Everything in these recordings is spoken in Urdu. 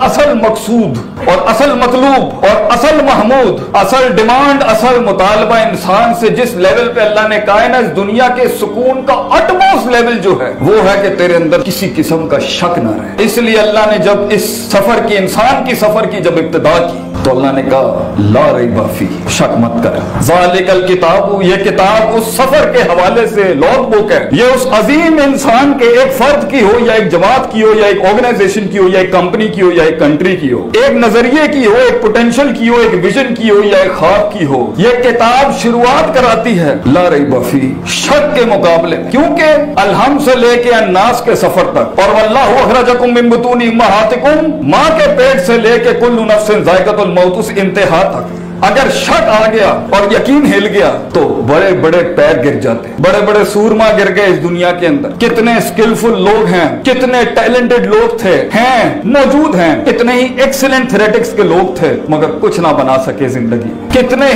اصل مقصود اور اصل مطلوب اور اصل محمود، اصل ڈیمانڈ، اصل مطالبہ انسان سے جس لیول پہ اللہ نے کہا ہے نا، اس دنیا کے سکون کا اٹموسٹ لیول جو ہے وہ ہے کہ تیرے اندر کسی قسم کا شک نہ رہے۔ اس لیے اللہ نے جب اس سفر کی، انسان کی سفر کی جب ابتدا کی تو اللہ نے کہا لا ریب فیہ، شک مت کر، ذالک الکتاب، یہ کتاب اس سفر کے حوالے سے لوگ بک ہے، یہ اس عظیم انسان کے ایک فرد کی ہو یا ایک جماعت کی ہو یا ایک آرگنائزیشن کی ہو یا ایک کمپنی کی ہو یا ایک کنٹری کی ہو، ایک نظریے کی ہو، ایک پوٹینشل کی ہو، ایک ویژن کی ہو یا ایک خواب کی ہو، یہ کتاب شروعات کراتی ہے لا ریب فیہ، شک کے مقابلے، کیونکہ الحمد سے لے کے الناس کے سفر تک، اور واللہ اخرجکم من بطون امہاتکم، ماں کے پیٹ سے لے کے کل نفس ذائقۃ الموت، اس انتہا تک اگر شک آ گیا اور یقین ہل گیا تو بڑے بڑے پیر گر جاتے، بڑے بڑے سورما گر گئے اس دنیا کے اندر۔ کتنے اسکلفل لوگ ہیں، کتنے ٹیلنٹڈ لوگ تھے، ہیں، موجود ہیں، کتنے ہی ایکسلنٹ تھریٹکس کے لوگ تھے مگر کچھ نہ بنا سکے زندگی۔ کتنے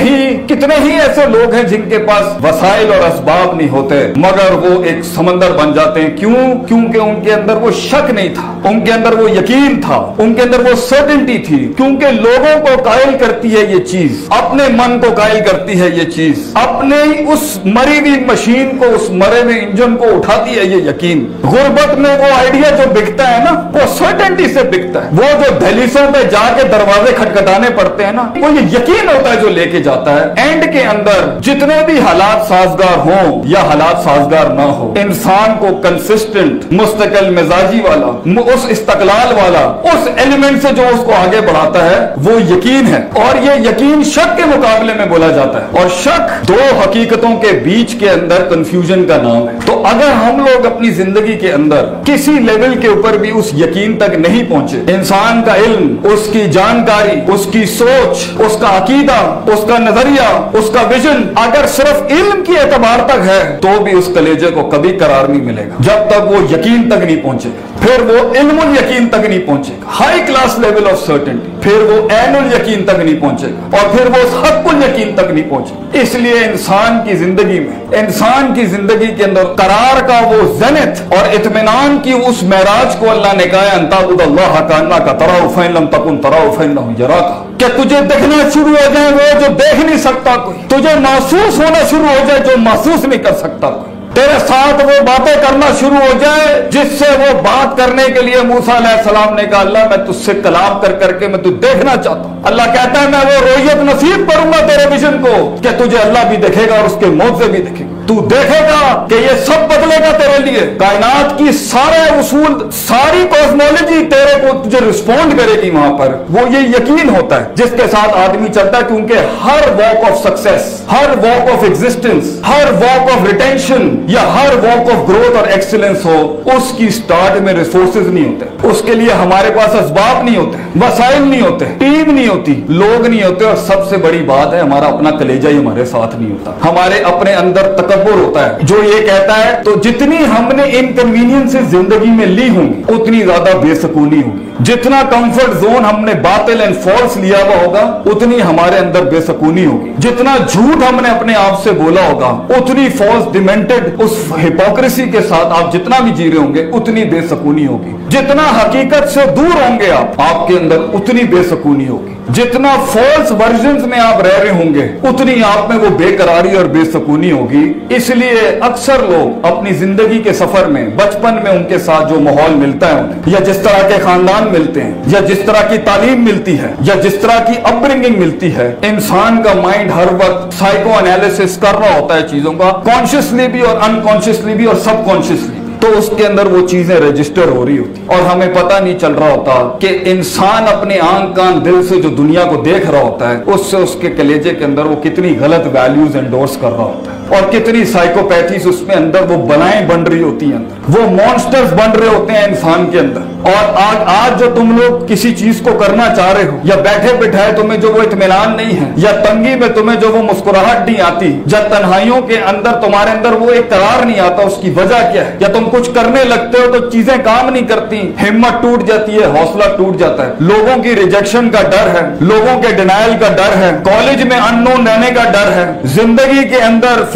ہی ایسے لوگ ہیں جن کے پاس وسائل اور اسباب نہیں ہوتے مگر وہ ایک سمندر بن جاتے ہیں۔ کیوں؟ کیونکہ ان کے اندر وہ شک نہیں تھا، ان کے اندر وہ یقین تھا، ان کے اندر وہ سرٹنٹی تھی، کیونکہ لوگوں کو قائل کرتی ہے یہ چیز، اپنے من کو قائل کرتی ہے یہ چیز، اپنے اس مری ہوئی مشین کو، اس مرے ہوئے انجن کو اٹھاتی ہے یہ یقین۔ غربت میں وہ آئیڈیا جو بکتا ہے نا وہ سرٹنٹی سے بکتا ہے، وہ جو دہلیزوں پہ جا کے دروازے کھٹکھٹانے پڑتے ہیں نا وہ یہ یقین ہوتا ہے جو لے کے جاتا ہے۔ اینڈ کے اندر جتنے بھی حالات سازگار ہوں یا حالات سازگار نہ ہو، انسان کو کنسسٹنٹ، مستقل مزاجی والا، اس استقلال والا، اس ایلیمنٹ سے جو اس کو آگے بڑھاتا ہے وہ یقین ہے، اور یہ یقین شک کے مقابلے میں بولا جاتا ہے، اور شک دو حقیقتوں کے بیچ کے اندر کنفیوژن کا نام ہے۔ تو اگر ہم لوگ اپنی زندگی کے اندر کسی لیول کے اوپر بھی اس یقین تک نہیں پہنچے، انسان کا علم، اس کی جانکاری، اس کی سوچ، اس کا عقیدہ، اس کا نظریہ، اس کا ویژن اگر صرف علم کی اعتبار تک ہے تو بھی اس کلیجے کو کبھی قرار نہیں ملے گا جب تک وہ یقین تک نہیں پہنچے گا، پھر وہ علم الیقین تک نہیں پہنچے گا، high class level of certainty, پھر وہ عین الیقین تک نہیں پہنچے گا، اور پھر وہ حق الیقین تک نہیں پہنچے گا۔ اس لیے انسان کی زندگی میں، انسان کی زندگی کے اندر قرار کا وہ زینت اور اطمینان کی اس معراج کو اللہ نے کہا ان تعبد اللہ کانک تراہ فإن لم تکن تراہ فإنہ یراک، کہ تجھے دیکھنا شروع ہو جائے وہ جو دیکھ نہیں سکتا کوئی، تجھے محسوس ہونا شروع ہو جائے جو محسوس نہیں کر سکتا کوئی، تیرے ساتھ وہ باتیں کرنا شروع ہو جائے جس سے وہ بات کرنے کے لیے موسیٰ علیہ السلام نے کہا اللہ میں تجھ سے کلام کر کے میں تجھے دیکھنا چاہتا ہوں۔ اللہ کہتا ہے میں وہ رویت نصیب کروں گا تیرے ویژن کو کہ تجھے اللہ بھی دیکھے گا اور اس کے معجزے بھی دیکھے گا، تو دیکھے گا کہ یہ سب بدلے گا تیرے لیے، کائنات کی سارے اصول، ساری کوسمولوجی تیرے کو تجھے رسپونڈ کرے گی وہاں پر۔ وہ یہ یقین ہوتا ہے جس کے ساتھ آدمی چلتا ہے، کیونکہ ہر واک آف سکسیس، ہر واک آف ایگزسٹنس، ہر واک آف ریٹینشن یا ہر واک آف گروتھ اور ایکسیلنس ہو، اس کی سٹارٹ میں ریسورسز نہیں ہوتے، اس کے لیے ہمارے پاس اسباب نہیں ہوتے، وسائل نہیں ہوتے، ٹیم نہیں ہوتی، لوگ نہیں ہوتے، اور سب سے بڑی بات ہے ہمارا اپنا کلیجہ ہی ہمارے ساتھ نہیں ہوتا، ہمارے اپنے اندر تکبر ہوتا ہے جو یہ کہتا ہے تو جتنی ہم نے انکنوینئنس زندگی میں لی ہوں گی اتنی زیادہ بے سکونی ہوگی، جتنا کمفرٹ زون ہم نے باطل اینڈ فالس لیا ہوا ہوگا اتنی ہمارے اندر بے سکونی ہوگی، جتنا جھوٹ ہم نے اپنے آپ سے بولا ہوگا اتنی فالس ڈیمنٹڈ اس ہپوکریسی کے ساتھ آپ جتنا بھی جی رہے ہوں گے اتنی بے سکونی ہوگی، جتنا حقیقت سے دور ہوں گے آپ کے اندر اتنی بے سکونی ہوگی، جتنا فالس ورژنز میں آپ رہ رہے ہوں گے اتنی آپ میں وہ بے قراری اور بے سکونی ہوگی۔ اس لیے اکثر لوگ اپنی زندگی کے سفر میں بچپن میں ان کے ساتھ جو ماحول ملتا ہے انہیں، یا جس طرح کے خاندان ملتے ہیں، یا جس طرح کی تعلیم ملتی ہے، یا جس طرح کی اپ برنگنگ ملتی ہے، انسان کا مائنڈ ہر وقت سائیکو انالیسس کر رہا ہوتا ہے چیزوں کا، کانشیسلی بھی اور انکانشیسلی بھی اور سب کانشیسلی، تو اس کے اندر وہ چیزیں رجسٹر ہو رہی ہوتی اور ہمیں پتہ نہیں چل رہا ہوتا کہ انسان اپنے آنکھ کان دل سے جو دنیا کو دیکھ رہا ہوتا ہے اس سے اس کے کلیجے کے اندر وہ کتنی غلط ویلیوز انڈورس کر رہا ہوتا ہے، اور کتنی سائیکوپیتھیز اس میں اندر وہ بلائیں بن رہی ہوتی ہیں، اندر وہ مونسٹرز بن رہے ہوتے ہیں انسان کے اندر۔ اور آج جو تم لوگ کسی چیز کو کرنا چاہ رہے ہو، یا بیٹھے بٹھائے تمہیں جو وہ اطمینان نہیں ہے، یا تنگی میں تمہیں جو وہ مسکراہٹ نہیں آتی، یا تنہائیوں کے اندر تمہارے اندر وہ ایک قرار نہیں آتا، اس کی وجہ کیا ہے؟ یا تم کچھ کرنے لگتے ہو تو چیزیں کام نہیں کرتی، ہمت ٹوٹ جاتی ہے، حوصلہ ٹوٹ جاتا ہے، لوگوں کی ریجیکشن کا ڈر ہے، لوگوں کے ڈینائل کا ڈر ہے، کالج میں ان نون رہنے کا ڈر ہے، زندگی کے اندر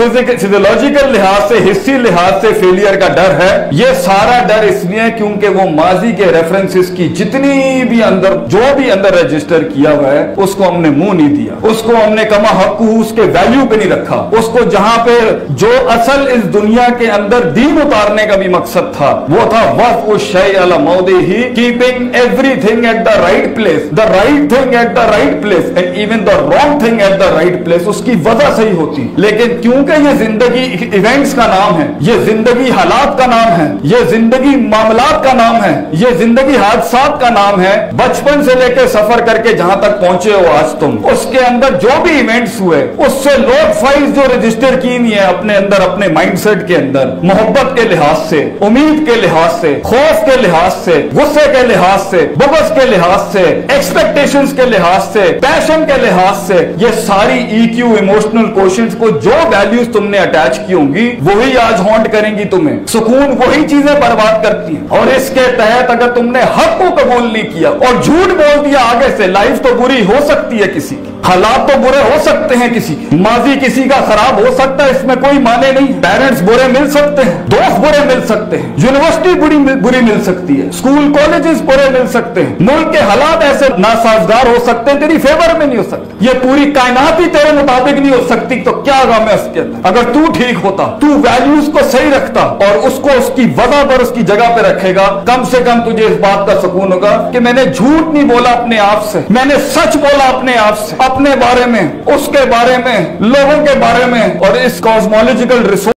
फिजियोलॉजिकल लिहाज से, हिस्सी लिहाज से फेलियर का डर है। ये सारा डर इसलिए क्योंकि वो माजी के रेफरेंसेस की जितनी भी अंदर, जो भी अंदर रजिस्टर किया हुआ है, उसको हमने मुंह नहीं दिया, उसको हमने कमा हक्कू उसके वैल्यू पे नहीं रखा, उसको जहां पे जो असल इस दुनिया के अंदर दीन उतारने का भी मकसद था वो था वक़्फ़ शै अला मौदिही, keeping everything at the right place, the right thing at the right place and even the wrong thing at the right place. उसकी वजह सही होती, लेकिन क्योंकि ये जिंदगी इवेंट्स का नाम है, ये जिंदगी हालात का नाम है, ये जिंदगी मामलात का नाम है, ये जिंदगी हादसात का नाम है। बचपन से लेकर सफर करके जहां तक पहुंचे हो आज तुम, उसके अंदर जो भी इवेंट्स हुए उससे लोड फाइल्स जो रजिस्टर की नहीं है अपने अंदर, अपने माइंडसेट के अंदर, मोहब्बत के लिहाज से, उम्मीद के लिहाज से, खौफ के लिहाज से, गुस्से के लिहाज से, बुग़्ज़ के लिहाज से, एक्सपेक्टेशंस के लिहाज से, पैशन के लिहाज से, ये सारी EQ इमोशनल कोशेंट्स को जो वैल्यूज तुमने अटैच की होंगी वही आज हॉन्ट करेंगी तुम्हें। सुकून वही चीजें बर्बाद करती हैं। और इसके तहत अगर तुमने हक को कबूल नहीं किया और झूठ बोल दिया आगे से, लाइफ तो बुरी हो सकती है किसी की, हालात तो बुरे हो सकते हैं किसी के, माजी किसी का खराब हो सकता है, इसमें कोई माने नहीं। पेरेंट्स बुरे मिल सकते हैं, दोस्त बुरे मिल सकते हैं, यूनिवर्सिटी बुरी मिल सकती है, स्कूल कॉलेजेस बुरे मिल सकते हैं, मुल्क के हालात ऐसे नासाजगार हो सकते हैं, तेरी फेवर में नहीं हो सकते, ये पूरी कायनात ही तेरे मुताबिक नहीं हो सकती। तो क्या गम है उसके अंदर? अगर तू ठीक होता, तू वैल्यूज को सही रखता और उसको उसकी वजह पर उसकी जगह पे रखेगा, कम से कम तुझे इस बात का सुकून होगा कि मैंने झूठ नहीं बोला अपने आप से, मैंने सच बोला अपने आप से, अपने बारे में, उसके बारे में, लोगों के बारे में। और इस कॉस्मोलॉजिकल रिसोर्स